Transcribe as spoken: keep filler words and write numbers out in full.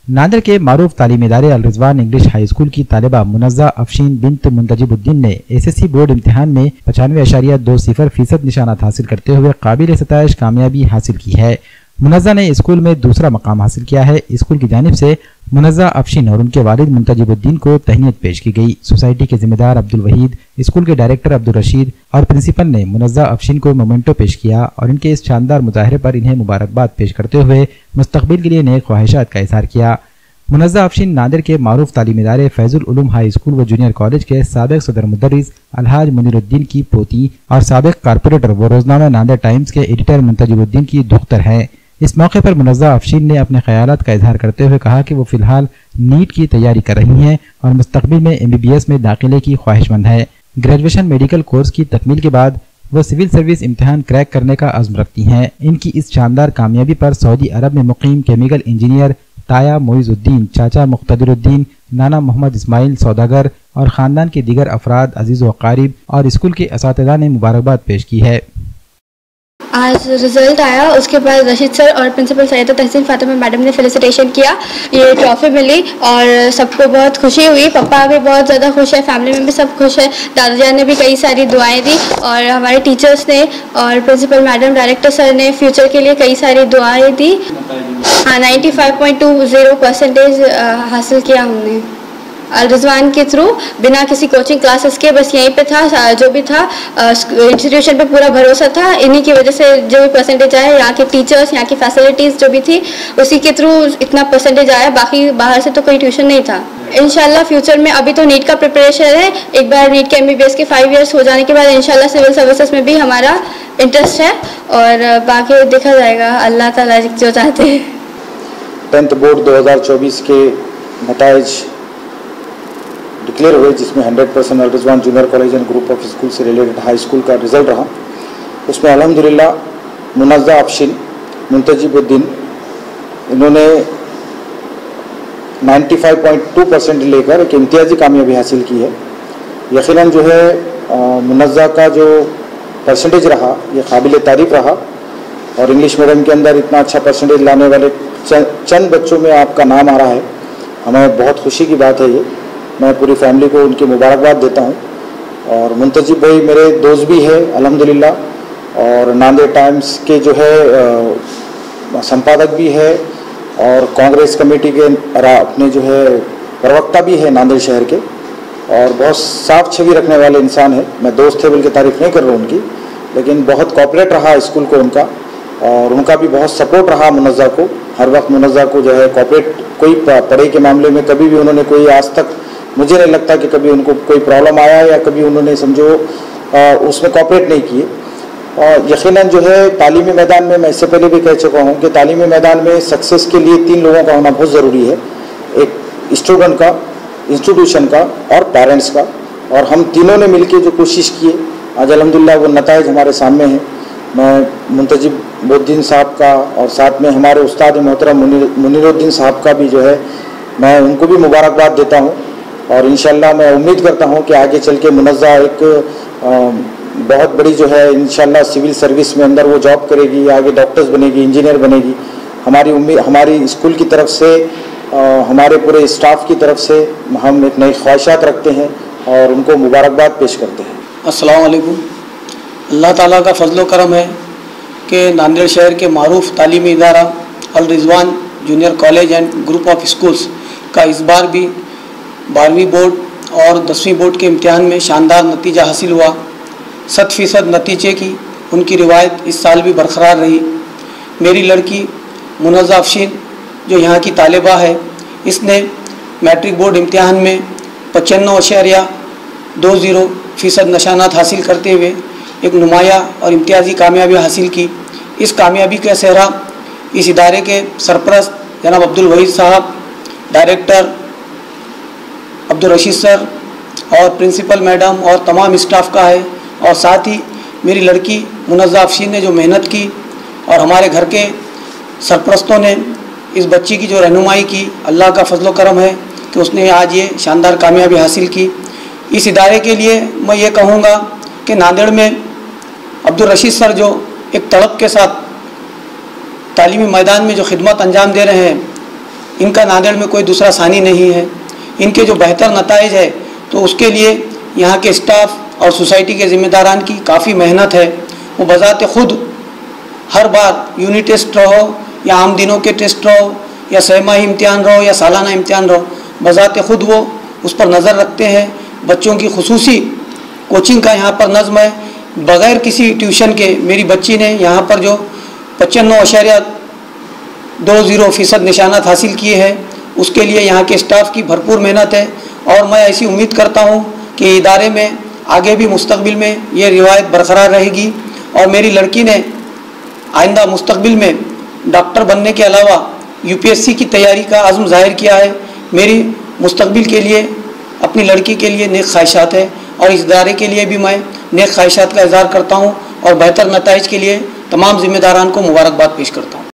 नांदेड़ के मारूफ तालीमी इदारे Al Rizwan English high school की तालिबा मुनज़्ज़ा अफशीन बिन्त मुंतजिबुद्दीन ने एस एस सी बोर्ड इम्तिहान में पचानवे अशारिया दो सिफर फीसद निशानात हासिल करते हुए काबिल सताइश कामयाबी हासिल की है। मुनज़्ज़ा ने स्कूल में दूसरा मकाम हासिल किया है। स्कूल की जानिब से मुनज़्ज़ा अफशीन और उनके वालिद मुंतजिबुद्दीन को तहनीत पेश की गई। सोसाइटी के जिम्मेदार अब्दुल वहीद, स्कूल के डायरेक्टर अब्दुल रशीद और प्रिंसिपल ने मुनज़्ज़ा अफशीन को मोमेंटो पेश किया और इनके इस शानदार मुजाहरे पर इन्हें मुबारकबाद पेश करते हुए मुस्तकबिल के लिए नेक ख्वाहिशात का इज़हार किया। मुनज़्ज़ा अफशीन नांदेड़ के मारूफ तालीमी इदारे फैजुल उलूम हाई स्कूल व जूनियर कॉलेज के साबिक सदर मुदर्रिस अलहाज मुनीरुद्दीन की पोती और साबिक कारपोरेटर व रोजनामा नांदेड़ टाइम्स के एडिटर मुंतजिबुद्दीन की दुख्तर हैं। इस मौके पर मुनज़्ज़ा अफशीन ने अपने ख्यालात का इजहार करते हुए कहा कि वो फिलहाल नीट की तैयारी कर रही हैं और मुस्तकबिल में एम बी बी एस में दाखिले की ख्वाहिशमंद है। ग्रेजुएशन मेडिकल कोर्स की तकमील के बाद वो सिविल सर्विस इम्तिहान क्रैक करने का अज़्म रखती हैं। इनकी इस शानदार कामयाबी पर सऊदी अरब में मुकीम केमिकल इंजीनियर ताया मोइजुद्दीन, चाचा मुख्तदिरुद्दीन, नाना मोहम्मद इस्माइल सौदागर और खानदान के दीगर अफराद, अजीज व अकारीब और स्कूल के असातिज़ा ने मुबारकबाद पेश की है। आज रिजल्ट आया, उसके बाद रशीद सर और प्रिंसिपल सैयदा तहसीन फातिमा मैडम ने फेलिसिटेशन किया, ये ट्रॉफी मिली और सबको बहुत खुशी हुई। पापा भी बहुत ज़्यादा खुश है, फैमिली में भी सब खुश है। दादाजान ने भी कई सारी दुआएं दी और हमारे टीचर्स ने और प्रिंसिपल मैडम, डायरेक्टर सर ने फ्यूचर के लिए कई सारी दुआएं दी। हाँ, ninety five point two zero percentage हासिल किया हमने अल रिजवान के थ्रू, बिना किसी कोचिंग क्लासेस के। बस यहीं पे था, जो भी था इंस्टीट्यूशन पे पूरा भरोसा था। इन्हीं की वजह से जो भी परसेंटेज आया, यहाँ के टीचर्स, यहाँ की फैसिलिटीज़ जो भी थी उसी के थ्रू इतना परसेंटेज आया। बाकी बाहर से तो कोई ट्यूशन नहीं था। इंशाल्लाह फ्यूचर में, अभी तो नीट का प्रिपरेशन है, एक बार नीट के एम बी बी एस के फाइव ईयर्स हो जाने के बाद इंशाल्लाह सिविल सर्विसेज में भी हमारा इंटरेस्ट है और बाकी देखा जाएगा, अल्लाह ताला जो चाहते हैं। टेंथ बोर्ड दो हज़ार चौबीस के नताइज डिक्लेयर हुए, जिसमें hundred percent Al Rizwan junior college and group of school से रिलेटेड हाई स्कूल का रिजल्ट रहा। उसमें अल्हम्दुलिल्लाह मुनज़्ज़ा अफशीन मुंतजिबुद्दीन इन्होंने पचानवे पॉइंट दो परसेंट लेकर एक इम्तियाजी कामयाबी हासिल की है। यकीनन जो है मुनज़्ज़ा का जो परसेंटेज रहा ये काबिल तारीफ़ रहा और इंग्लिश मीडियम के अंदर इतना अच्छा परसेंटेज लाने वाले चंद बच्चों में आपका नाम आ रहा है, हमें बहुत खुशी की बात है। ये मैं पूरी फैमिली को उनकी मुबारकबाद देता हूँ और मुंतजिब भाई मेरे दोस्त भी है अल्हम्दुलिल्लाह और नांदेड़ टाइम्स के जो है संपादक भी है और कांग्रेस कमेटी के अपने जो है प्रवक्ता भी है नांदेड़ शहर के और बहुत साफ छवि रखने वाले इंसान है। मैं दोस्त थे बल्कि तारीफ नहीं कर रहा हूँ उनकी, लेकिन बहुत कॉपरेट रहा स्कूल को उनका और उनका भी बहुत सपोर्ट रहा मुनज़्ज़ा को। हर वक्त मुनज़्ज़ा को जो है कॉपरेट, कोई पढ़ाई के मामले में कभी भी उन्होंने कोई आज तक मुझे नहीं लगता कि कभी उनको कोई प्रॉब्लम आया या कभी उन्होंने समझो आ, उसमें कॉपरेट नहीं किए। और यकीनन जो है तालीमी मैदान में, मैं इससे पहले भी कह चुका हूँ कि तालीमी मैदान में सक्सेस के लिए तीन लोगों का होना बहुत ज़रूरी है, एक स्टूडेंट का, इंस्टीट्यूशन का और पेरेंट्स का। और हम तीनों ने मिलकर जो कोशिश की है आज अल्हम्दुलिल्लाह वो नताइज हमारे सामने हैं। मैं मुंतजिबुद्दीन साहब का और साथ में हमारे उस्ताद मोहतरम मुनीरुद्दीन साहब का भी जो है मैं उनको भी मुबारकबाद देता हूँ और इंशाल्लाह मैं उम्मीद करता हूँ कि आगे चल के मुनज़्ज़ा एक आ, बहुत बड़ी जो है इंशाल्लाह सिविल सर्विस में अंदर वो जॉब करेगी, आगे डॉक्टर्स बनेगी, इंजीनियर बनेगी। हमारी उम्मीद, हमारी स्कूल की तरफ से, आ, हमारे पूरे स्टाफ की तरफ से हम एक नई ख्वाहिशात रखते हैं और उनको मुबारकबाद पेश करते हैं। अस्सलाम वालेकुम। अल्लाह ताला का फजल करम है कि नांदेड़ शहर के मारूफ तालीमी इदारा Al Rizwan junior college and group of schools का इस बार भी बारहवीं बोर्ड और दसवीं बोर्ड के इम्तिहान में शानदार नतीजा हासिल हुआ। सत फ़ीसद नतीजे की उनकी रिवायत इस साल भी बरकरार रही। मेरी लड़की मुनज़्ज़ा अफशीन जो यहाँ की तालिबा है, इसने मैट्रिक बोर्ड इम्तिहान में पचानवे अशारिया दो ज़ीरो फ़ीसद निशानात हासिल करते हुए एक नुमाया और इम्तियाजी कामयाबी हासिल की। इस कामयाबी का सेहरा इस इदारे के सरपरस्त जनाब अब्दुल वहीद साहब, डायरेक्टर अब्दुल रशीद सर और प्रिंसिपल मैडम और तमाम स्टाफ का है और साथ ही मेरी लड़की मुनज़्ज़ा अफशीन ने जो मेहनत की और हमारे घर के सरपरस्तों ने इस बच्ची की जो रहनुमाई की, अल्लाह का फजल करम है कि उसने आज ये शानदार कामयाबी हासिल की। इस इदारे के लिए मैं ये कहूँगा कि नांदेड़ में अब्दुल रशीद सर जो एक तड़प के साथ तालीमी मैदान में जो खिदमत अंजाम दे रहे हैं, इनका नांदेड़ में कोई दूसरा सानी नहीं है। इनके जो बेहतर नताइज है तो उसके लिए यहाँ के स्टाफ और सोसाइटी के ज़िम्मेदारान की काफ़ी मेहनत है। वो बज़ाते खुद हर बार यूनिट टेस्ट रहो या आम दिनों के टेस्ट रहो या सहमाही इम्तिहान रहो या सालाना इम्तिहान रहो, बज़ाते खुद वो उस पर नज़र रखते हैं। बच्चों की खुसूसी कोचिंग का यहाँ पर नज़्म है। बग़ैर किसी ट्यूशन के मेरी बच्ची ने यहाँ पर जो पचानवे अशारिया दो ज़ीरो फ़ीसद निशानात हासिल किए हैं, उसके लिए यहाँ के स्टाफ की भरपूर मेहनत है। और मैं ऐसी उम्मीद करता हूँ कि इदारे में आगे भी मुस्तकबिल में ये रिवायत बरकरार रहेगी और मेरी लड़की ने आइंदा मुस्तकबिल में डॉक्टर बनने के अलावा यूपीएससी की तैयारी का अज़्म ज़ाहिर किया है। मेरी मुस्तकबिल के लिए, अपनी लड़की के लिए नेक ख्वाहिशात है और इस इदारे के लिए भी मैं नेक ख्वाहिशात का इज़हार करता हूँ और बेहतर नताइज के लिए तमाम ज़िम्मेदारान को मुबारकबाद पेश करता हूँ।